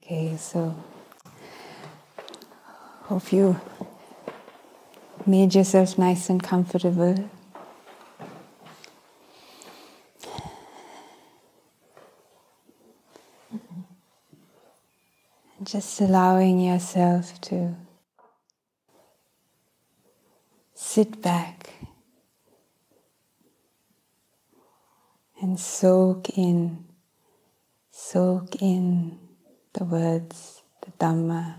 Okay, so hope you made yourself nice and comfortable. Just allowing yourself to sit back and soak in the words, the Dhamma,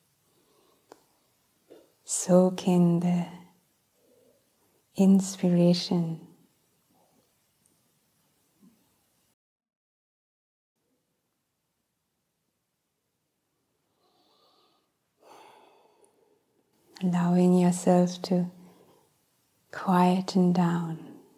soak in the inspiration. Allowing yourself to quieten down.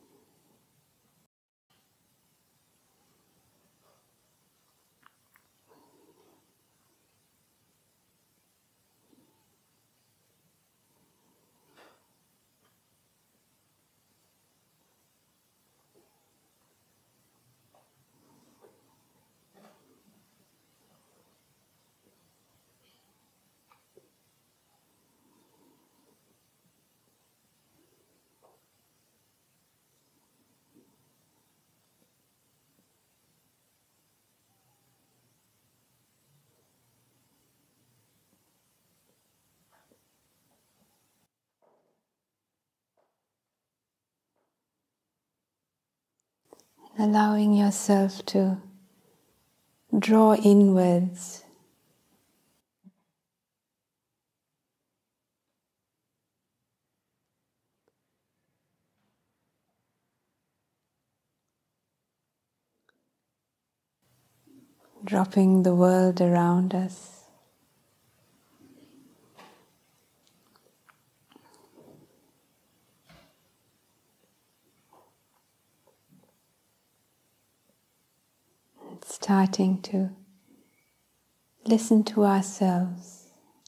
Allowing yourself to draw inwards. Dropping the world around us. And starting to listen to ourselves.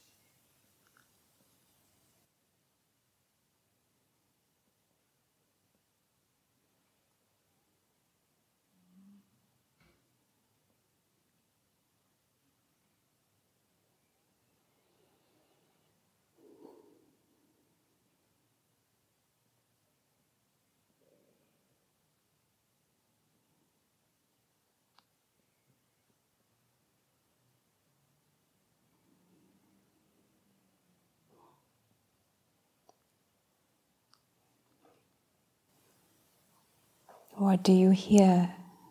What do you hear?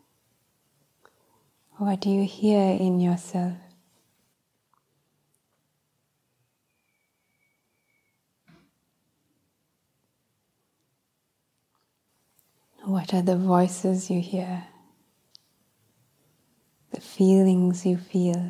What do you hear in yourself? What are the voices you hear? The feelings you feel?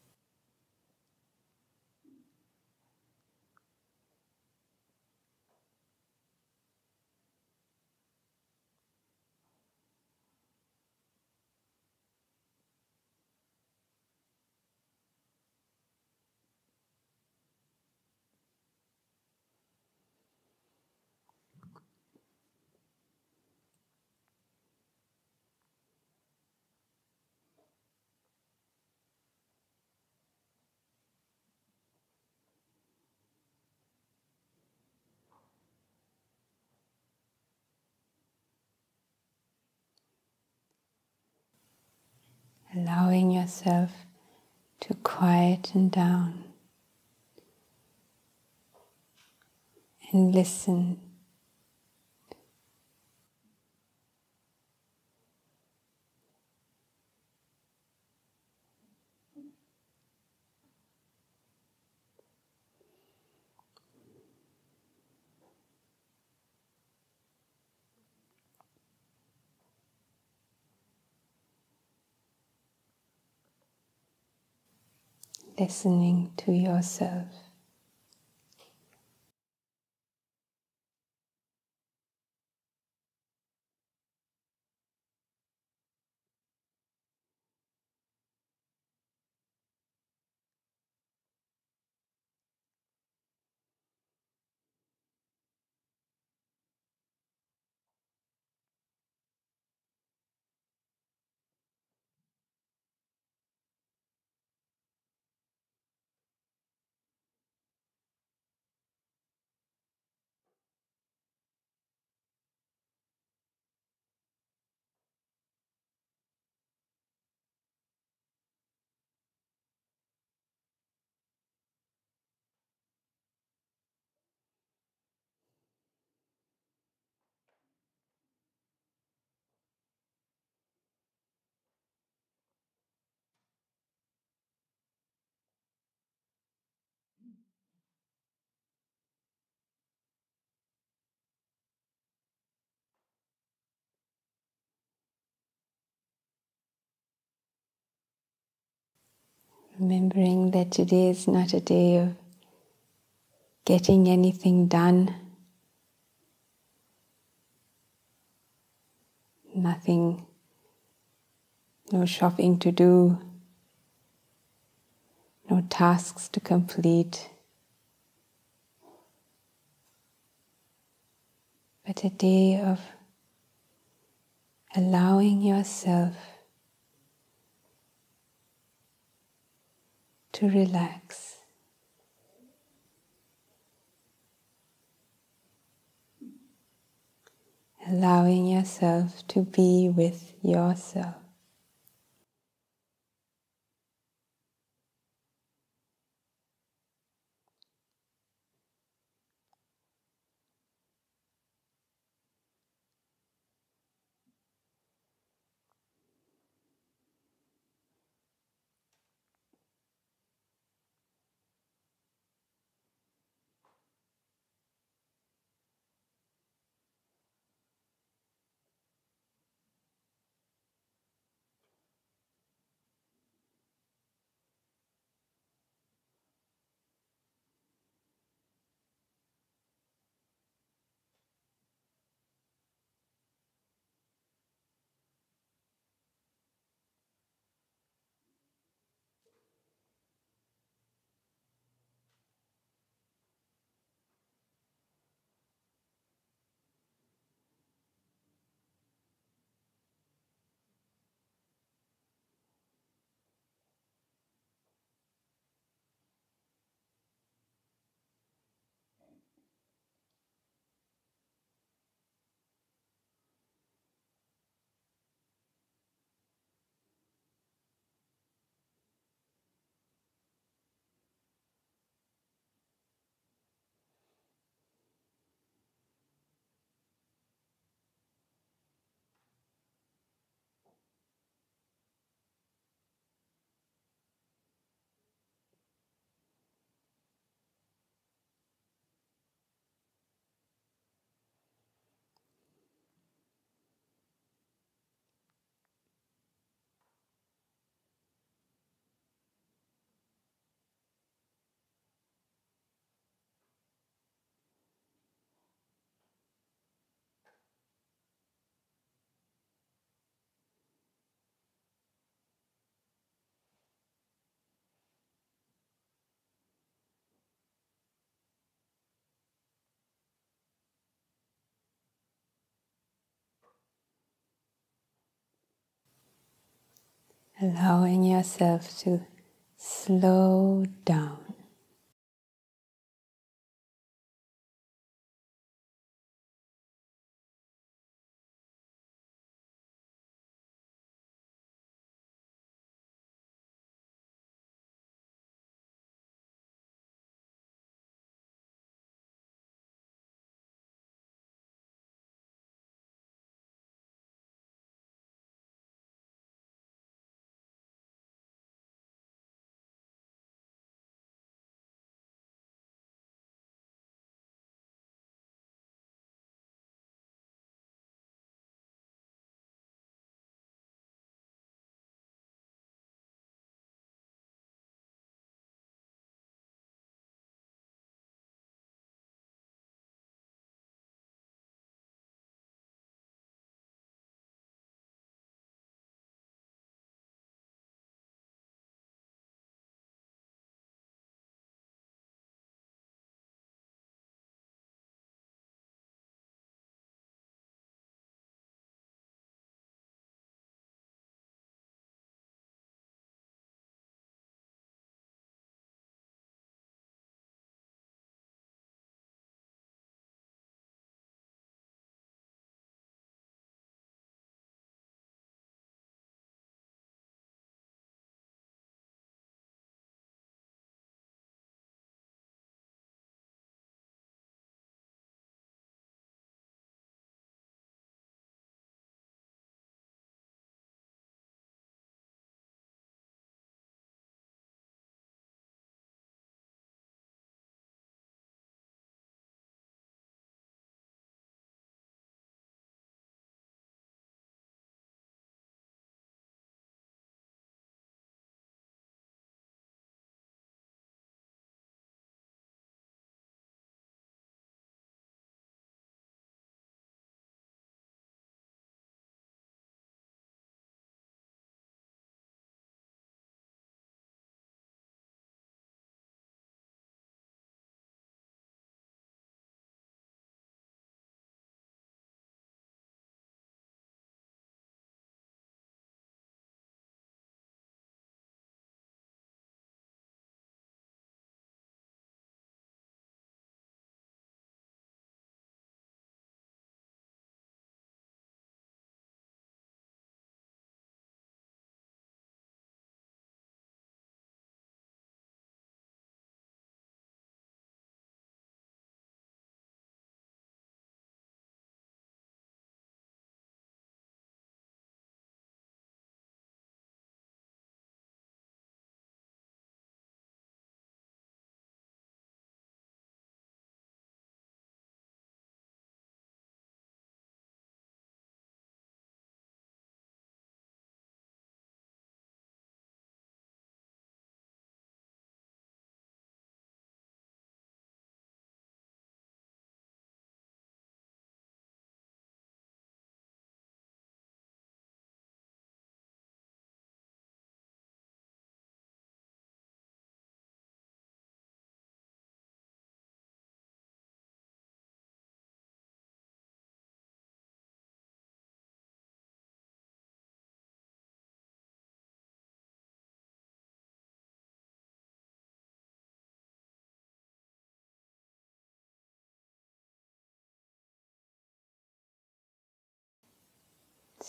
Allowing yourself to quieten down and listen. Listening to yourself. Remembering that today is not a day of getting anything done, nothing, no shopping to do, no tasks to complete, but a day of allowing yourself to relax. Allowing yourself to be with yourself. Allowing yourself to slow down.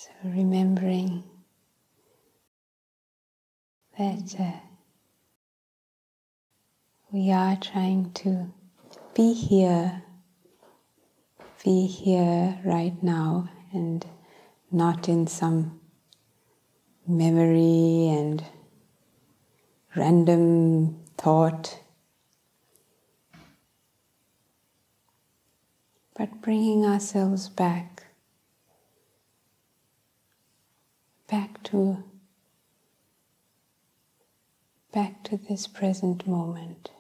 So remembering that we are trying to be here right now, and not in some memory and random thought, but bringing ourselves back to this present moment.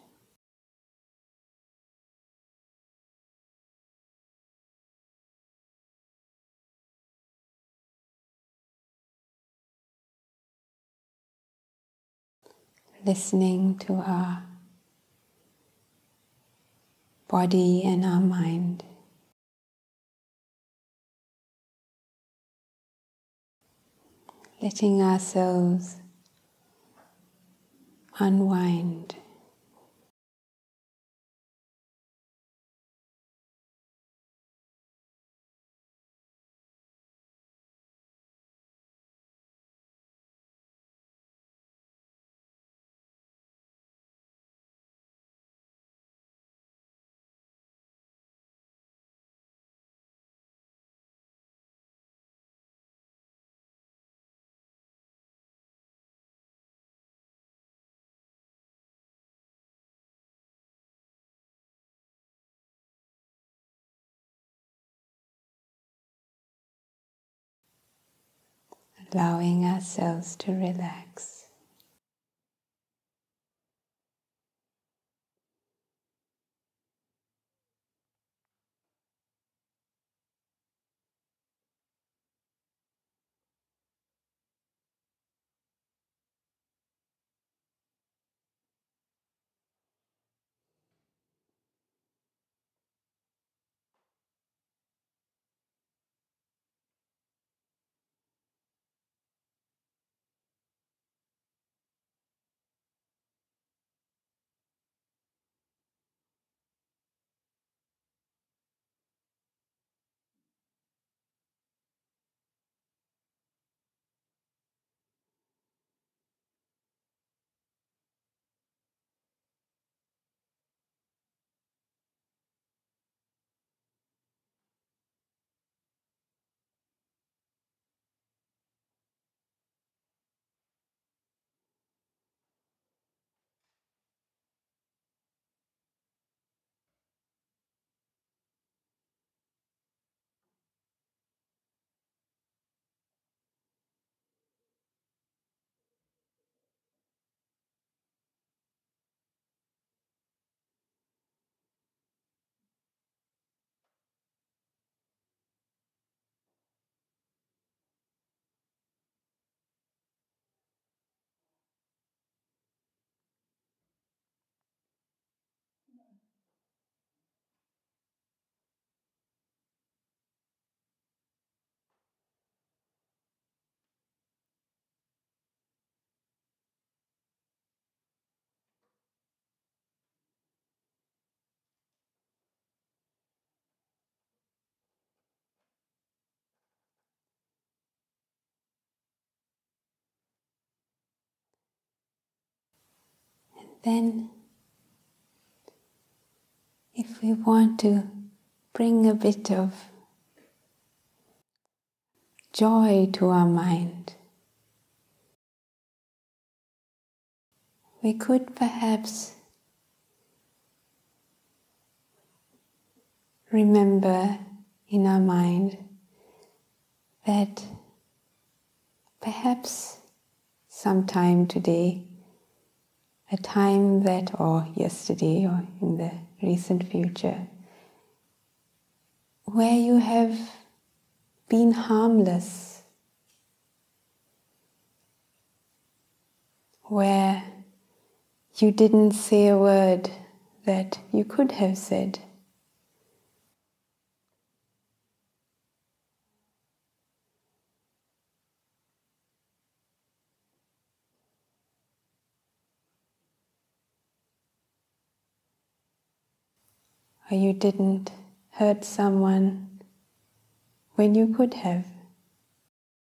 Listening to our body and our mind. Letting ourselves unwind. Allowing ourselves to relax. Then, if we want to bring a bit of joy to our mind, we could perhaps remember in our mind that perhaps sometime today, a time that, or yesterday, or in the recent future, where you have been harmless, where you didn't say a word that you could have said. Or you didn't hurt someone when you could have.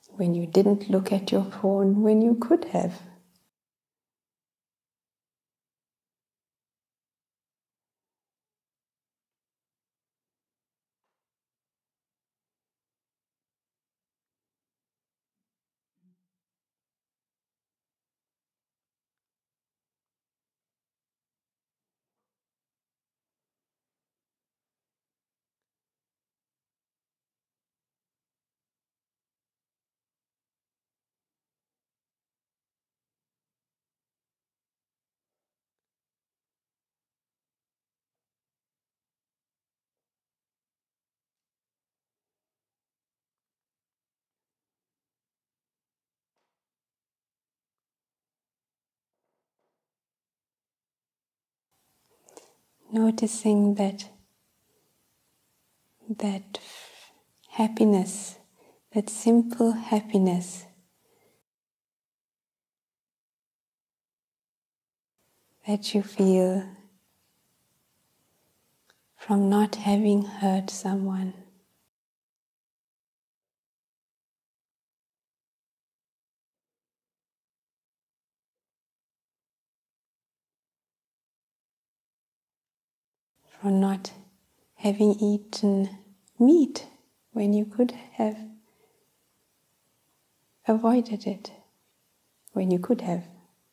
when you didn't look at your phone when you could have. Noticing that happiness, that simple happiness that you feel from not having hurt someone. From not having eaten meat when you could have avoided it, when you could have.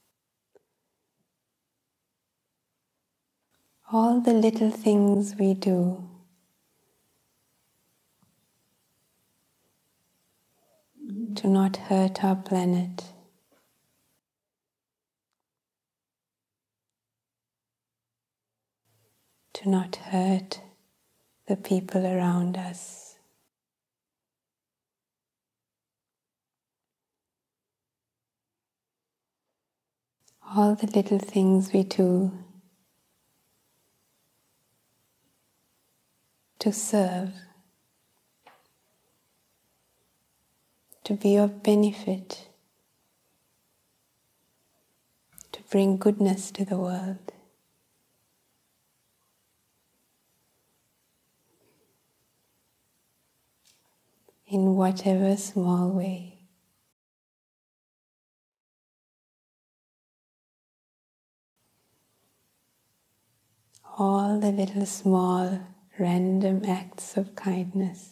All the little things we do to not hurt our planet, to not hurt the people around us. All the little things we do to serve, to be of benefit, to bring goodness to the world. In whatever small way. All the little small random acts of kindness.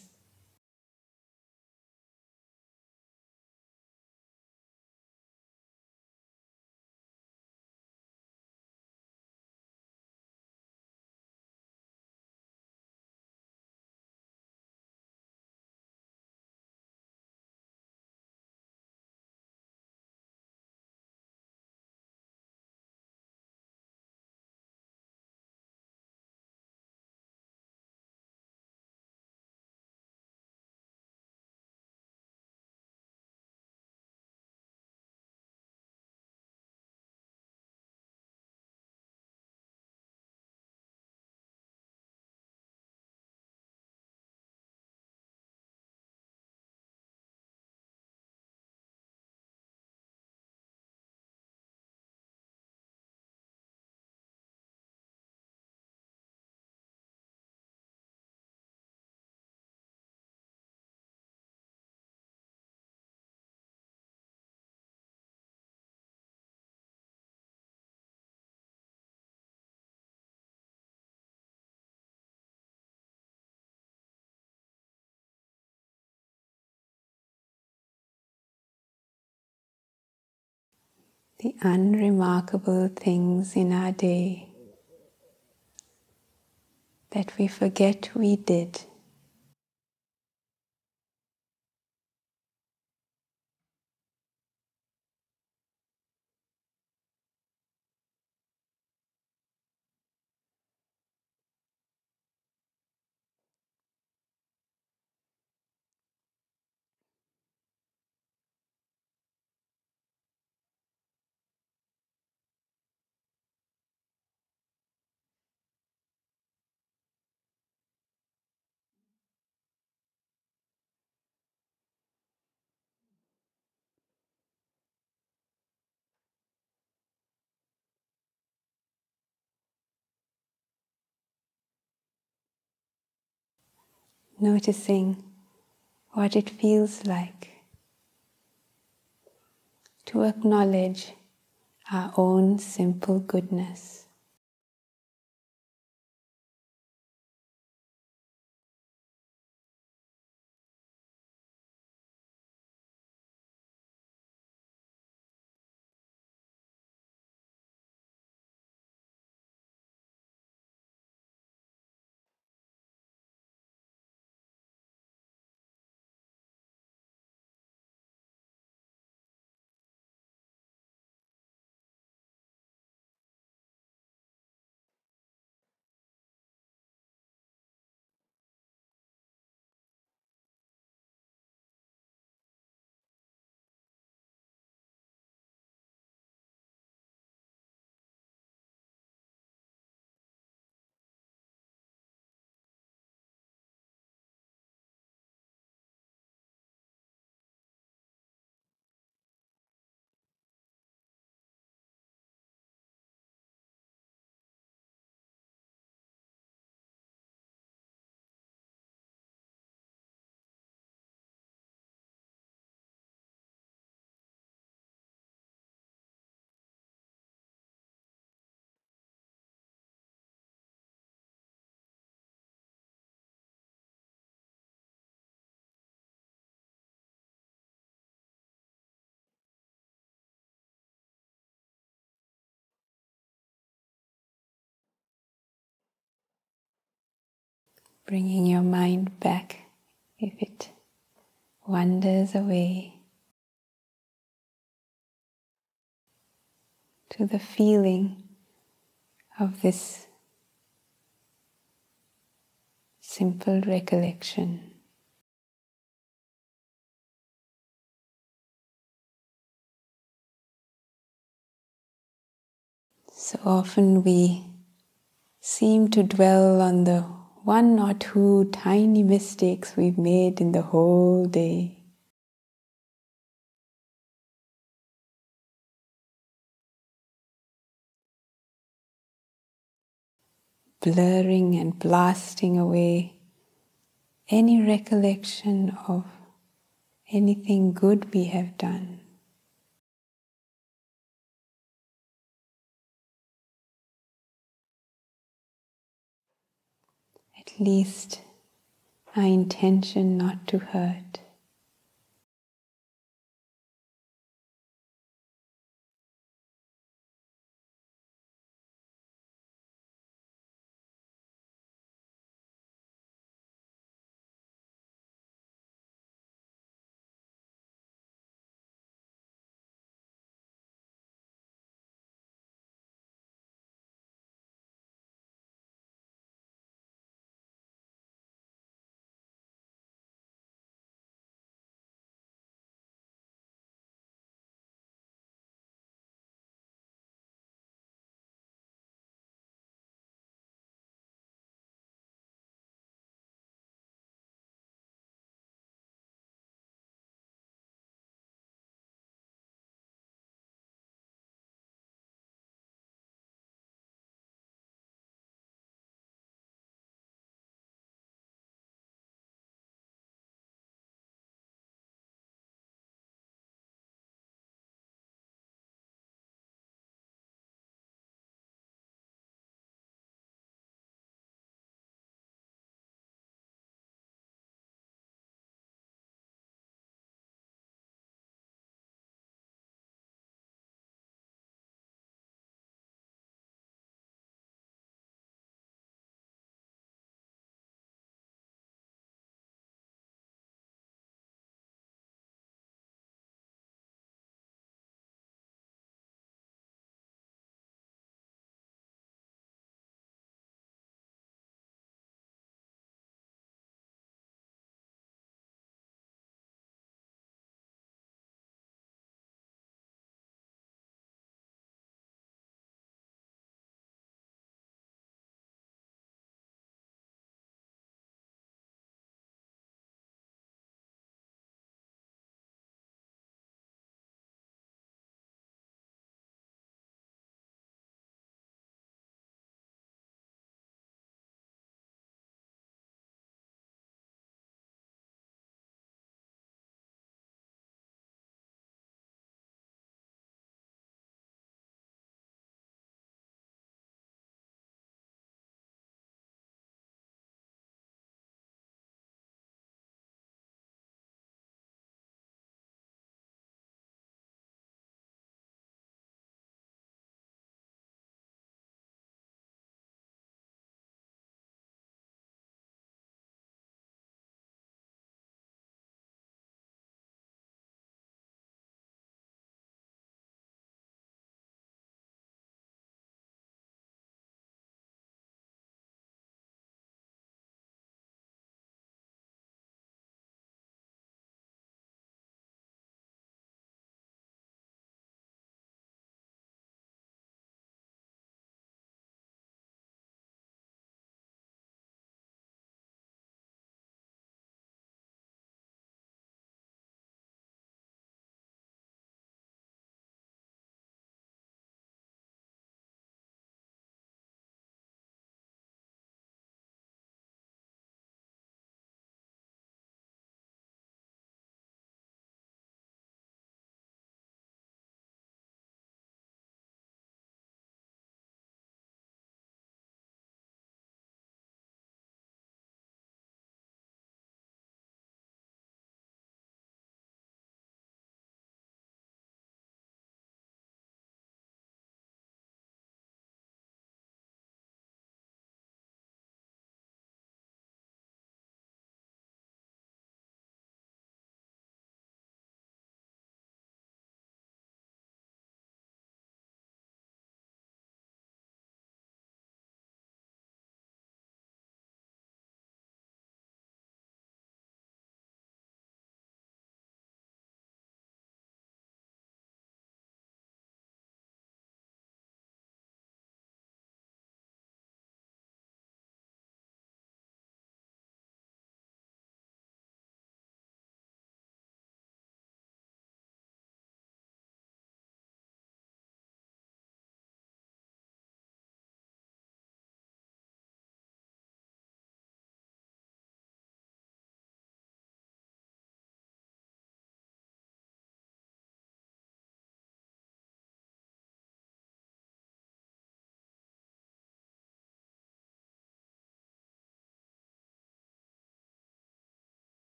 The unremarkable things in our day that we forget we did. Noticing what it feels like to acknowledge our own simple goodness. Bringing your mind back if it wanders away to the feeling of this simple recollection. So often we seem to dwell on the one or two tiny mistakes we've made in the whole day. Blurring and blasting away any recollection of anything good we have done. At least our intention not to hurt.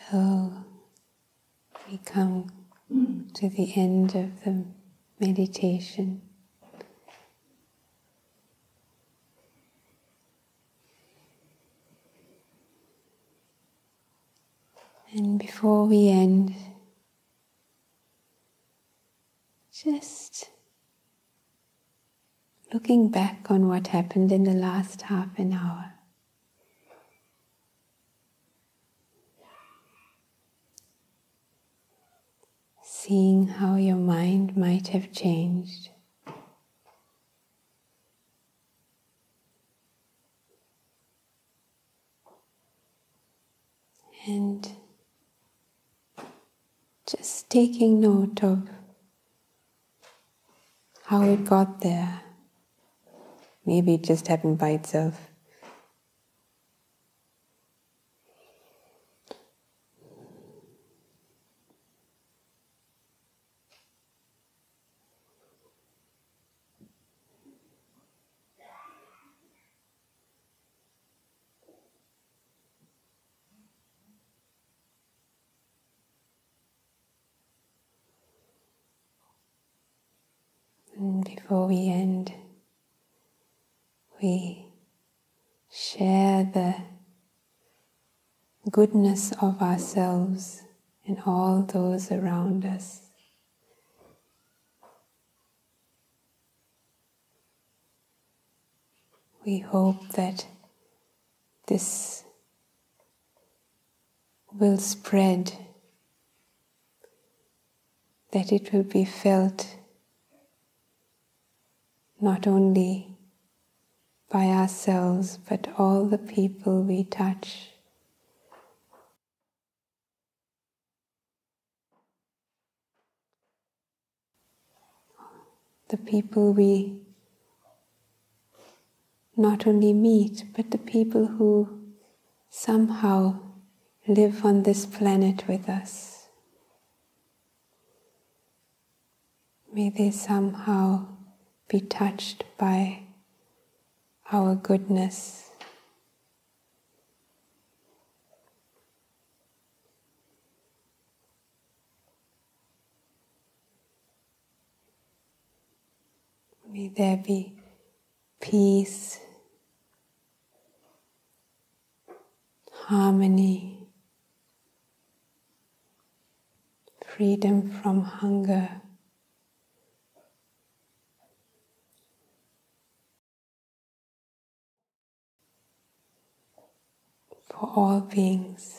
So we come to the end of the meditation. And before we end, just looking back on what happened in the last half an hour. Seeing how your mind might have changed. And just taking note of how it got there. Maybe it just happened by itself. And before we end, we share the goodness of ourselves and all those around us. We hope that this will spread, that it will be felt not only by ourselves, but all the people we touch. The people we not only meet, but the people who somehow live on this planet with us. May they somehow be touched by our goodness. May there be peace, harmony, freedom from hunger, for all beings.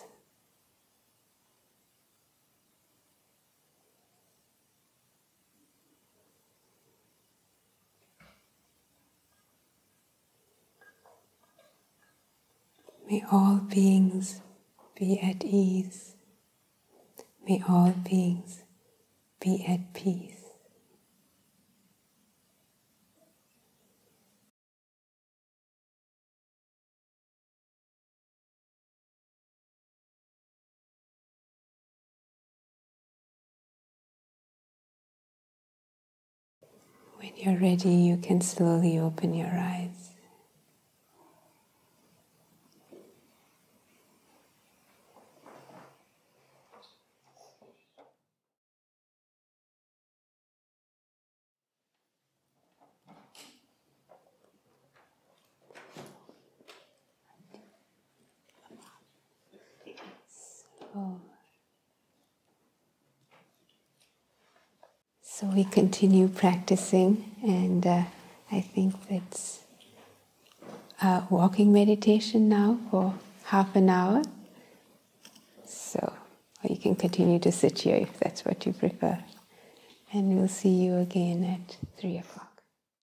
May all beings be at ease. May all beings be at peace. When you're ready, you can slowly open your eyes. So we continue practicing, and I think that's walking meditation now for half an hour. So, or you can continue to sit here if that's what you prefer. And we'll see you again at 3 o'clock.